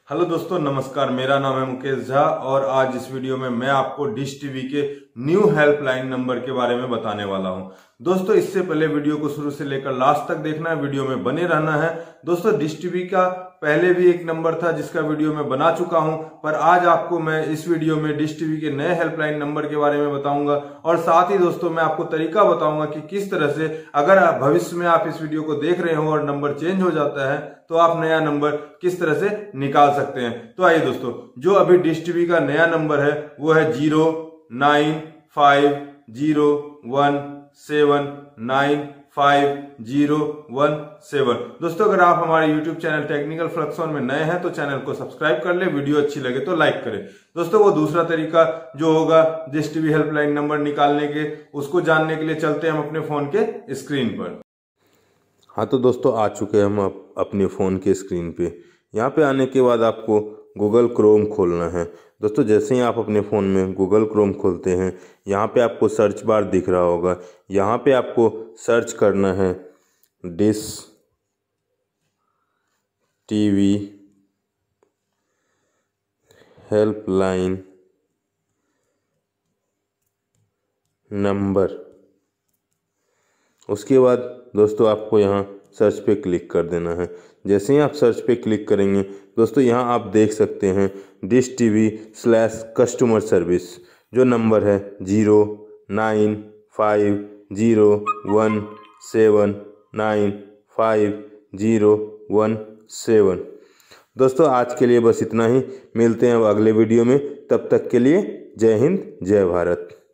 Hello दोस्तों, नमस्कार। मेरा नाम है मुकेश झा और आज इस वीडियो में मैं आपको डिश टीवी के न्यू हेल्पलाइन नंबर के बारे में बताने वाला हूं। दोस्तों, इससे पहले वीडियो को शुरू से लेकर लास्ट तक देखना है, वीडियो में बने रहना है। दोस्तों, डिश टीवी का पहले भी एक नंबर था जिसका वीडियो मैं बना चुका हूं, पर आज आपको मैं इस वीडियो में डिश टीवी के नए हेल्पलाइन नंबर के बारे में बताऊंगा और साथ ही दोस्तों मैं आपको तरीका बताऊंगा कि किस तरह से अगर भविष्य में आप इस वीडियो को देख रहे हो और नंबर चेंज हो जाता है तो आप नया नंबर किस तरह से निकाल सकते हैं। तो आइए दोस्तों, जो अभी डिश टीवी का नया नंबर है वो है 0950179507। दोस्तों, अगर आप हमारे YouTube channel technical flux on में नए हैं तो चैनल को सब्सक्राइब कर ले, वीडियो अच्छी लगे तो लाइक करें। दोस्तों, वो दूसरा तरीका जो होगा डिश टीवी हेल्पलाइन नंबर निकालने के, उसको जानने के लिए चलते हैं हम अपने फोन के स्क्रीन पर। हाँ तो दोस्तों, आ चुके हैं हम अपने फ़ोन के स्क्रीन पे। यहाँ पे आने के बाद आपको गूगल क्रोम खोलना है। दोस्तों, जैसे ही आप अपने फ़ोन में गूगल क्रोम खोलते हैं, यहाँ पे आपको सर्च बार दिख रहा होगा। यहाँ पे आपको सर्च करना है डिश टीवी हेल्पलाइन नंबर। उसके बाद दोस्तों आपको यहाँ सर्च पे क्लिक कर देना है। जैसे ही आप सर्च पे क्लिक करेंगे दोस्तों, यहाँ आप देख सकते हैं डिश टीवी/कस्टमर सर्विस, जो नंबर है 0950179507। दोस्तों, आज के लिए बस इतना ही। मिलते हैं अब अगले वीडियो में। तब तक के लिए जय हिंद, जय भारत।